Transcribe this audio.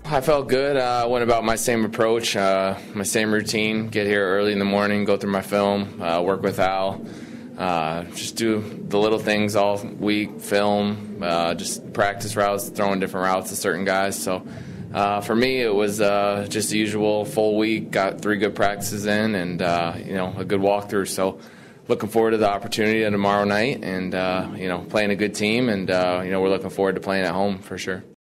I felt good. I went about my same approach, my same routine. Get here early in the morning, go through my film, work with Al. Just do the little things all week, film, just practice routes, throwing different routes to certain guys. So for me, it was just the usual full week, got 3 good practices in, and a good walkthrough. So looking forward to the opportunity tomorrow night, and playing a good team, and we're looking forward to playing at home for sure.